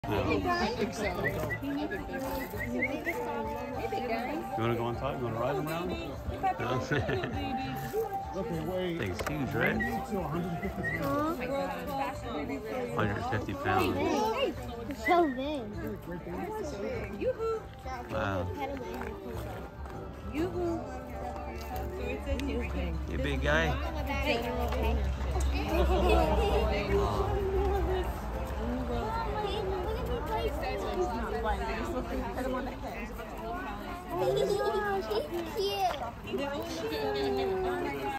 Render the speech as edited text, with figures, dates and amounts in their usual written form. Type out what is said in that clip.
No. You want to go on top? You want to ride them around? No? Thing's huge, right? 150 pounds. It's so big. Wow. You big guy? He's cute.